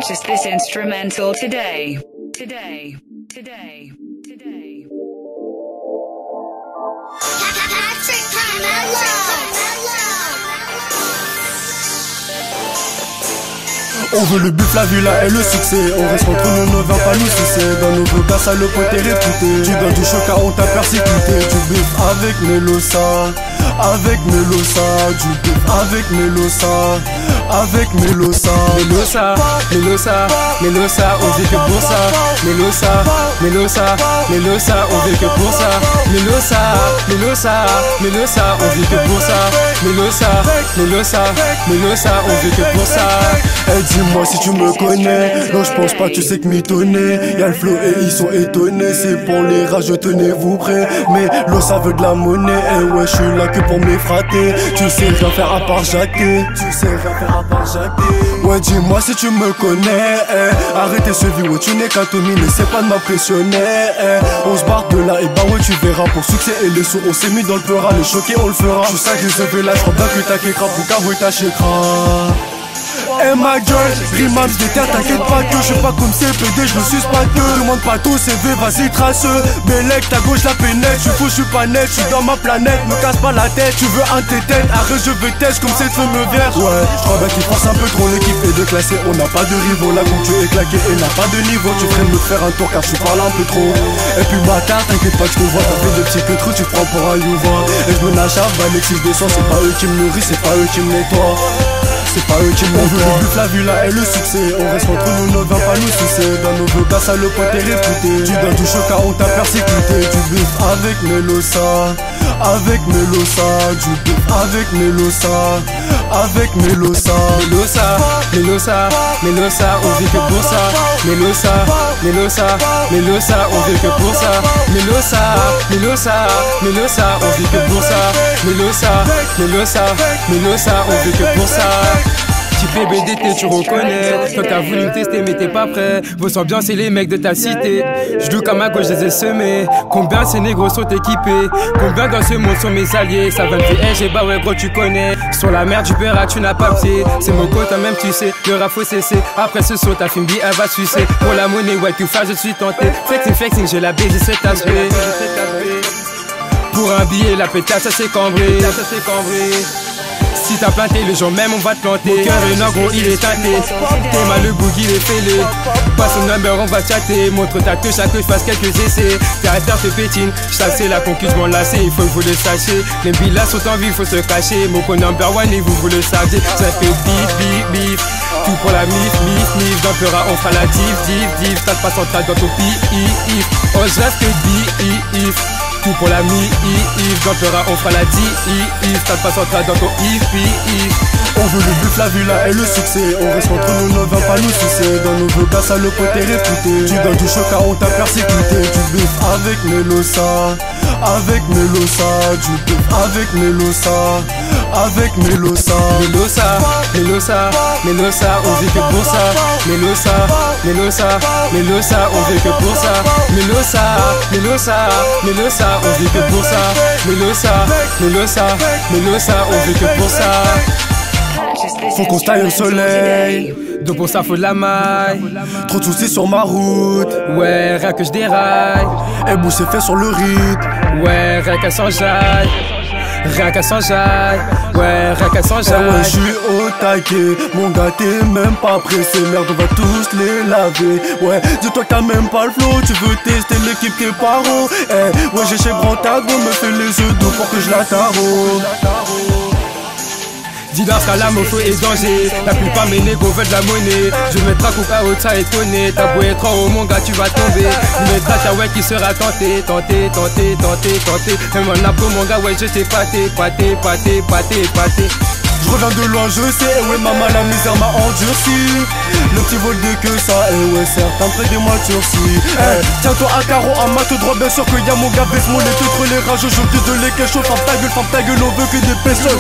Purchase this instrumental today. On veut le buff, la villa et le succès. On reste entre nous, ne va pas nous sucer. Dans nos bogas, ça le pote est réputé. Tu donnes du choc on t'a persécuté. Du buff avec Melosa, avec Melosa. Du buff avec Melosa, avec Melosa. Melosa, Melosa, Melosa, on vit que pour ça. Melosa, Melosa, Melosa, on vit que pour ça. Melosa, Melosa, Melosa, on vit que pour ça. Melosa, Melosa, Melosa, on vit que pour ça. Eh dis-moi si tu me connais. Non je pense pas, tu sais que mitonner. Y'a le flow et ils sont étonnés. C'est pour les rageux, tenez-vous prêts. Mais l'eau ça veut de la monnaie. Eh ouais je suis là que pour m'effrater. Tu sais rien faire à part jacter. Tu sais rien faire à part jacter. Ouais dis-moi si tu me connais. Arrêtez ce vidéo, tu n'es qu'un Tommy. N'essaie pas de m'impressionner. On se barre de là et bah ouais tu verras. Pour succès et les sous on s'est mis dans le peur. Le choqué on le fera. Tu sais que je fais là, je crois bien que t'as qu'écran. Pour qu'avouer ta chécra. Eh ma gueule, Rimams déterre, t'inquiète pas que je suis pas comme CPD, je le suce pas que. Demande pas ton CV, vas-y trace. Bélec, ta gauche la pénètre, je suis fou, je suis pas net, je suis dans ma planète, me casse pas la tête. Tu veux un tête, arrête je veux test comme cette femme verte. Ouais, je crois bien qu'il force un peu trop, l'équipe est déclassée. On n'a pas de rivaux, la tu est claquée et n'a pas de niveau. Tu ferais me faire un tour car je parle un peu trop. Et puis bâtard, t'inquiète pas que je te vois, t'as fait des petits que trous, tu prends pour un Youva. Et je me nachave, Alexis descend, c'est pas eux qui me nourrissent, c'est pas eux qui me nettoient. C'est pas eux qui m'ont vu le buff, la villa et le succès. On reste entre nous, ne va pas nous sucer. Dans nos bogas, ça le pote est réputé. Tu donnes du choc on t'a persécuté. Du buff avec Melosa, avec Melosa. Du buff avec Melosa, avec Melosa. Melosa, Melosa, Melosa, on vit que pour ça. Melosa, Melosa, Melosa, on vit que pour ça. Melosa, Melosa, Melosa, on vit que pour ça. Melosa, Melosa, Melosa, on vit que pour ça. Type BDT, tu reconnais. Toi t'as voulu me tester mais t'es pas prêt. Vos ambiances et les mecs de ta cité. Je loue comme à gauche, je les ai semés. Combien ces négros sont équipés? Combien dans ce monde sont mes alliés? Ça va me faire j'ai bah ouais gros tu connais. Sur la merde du père tu n'as pas pied. C'est mon côté toi même tu sais. Le rap faut cesser. Après ce saut ta fille elle va sucer. Pour la monnaie ouais tu fais je suis tenté. Flexing flexing j'ai la baise cet aspect. Pour un billet la pétasse ça c'est cambré. Si t'as planté, les gens même on va te planter. Mon cœur est noir, gros, il est teinté. T'es mal, le boogie, il est fêlé. Passe au number, on va chatter. Montre ta queue, chaque queue, fasse quelques essais. Caractère te pétine, c'est la conquise, m'en lasser. Il faut que vous le sachiez. Les villas sont en vie, faut se cacher. Mon number one et vous le saviez. Ça fait bif, bif, bif. Tout pour la mif, mif, mif. Dans le peur, on fera la div. Ça te passe en tas dans ton pif. Oh, je reste que bif. Tout pour la mi-if, dans le peur, on fera la di-if. Ça te passe en tas dans ton if. On veut le buff, la villa et le succès. On reste entre nous, ne va pas nous sucer. Dans nos bogas, ça le pote est réputé. Tu donnes du choc on t'a persécuté. Du buff avec Melosa, avec Melosa. Du buff avec Melosa, avec Melosa. Melosa, Melosa, Melosa, on vit que pour ça. Melosa, Melosa, Melosa, on vit que pour ça. Melosa, Melosa, Melosa, on vit que pour ça. Melosa, Melosa, Melosa, on vit que pour ça. Faut qu'on se taille au soleil. Donc pour ça faut de la maille. Trop de soucis sur ma route. Ouais, rien que je déraille. Et bouche c'est fait sur le rythme. Ouais, rien qu'elle s'enjaille. Rien qu'elle s'enjaille. Ouais, rien qu'elle s'enjaille. Ouais, je suis au taquet. Mon gars, t'es même pas pressé. Merde, on va tous les laver. Ouais, dis-toi que t'as même pas le flow. Tu veux tester l'équipe, tes parents. Ouais, j'ai chez Brantago. Me fait les yeux doux pour que je la tarot. Dis dans ce cas-là, mon feu est danger. La plupart mes négos veulent de la monnaie. Je mettrai coca au ça étonné. T'as beau être en haut, mon gars, tu vas tomber. Tu mettras ta ouais qui sera tenté. Même en apro, mon gars, ouais, je t'ai pâté. Je reviens de loin, je sais, ouais maman la misère m'a endurci. Le petit vol de que ça, ouais certains près des moi turcis. Tiens-toi à carreau, à ma tout droit, bien sûr que y'a mon gars baisse mon lait, trop les rageux, je dis de les questions. Ferme ta gueule, on veut que des pesos.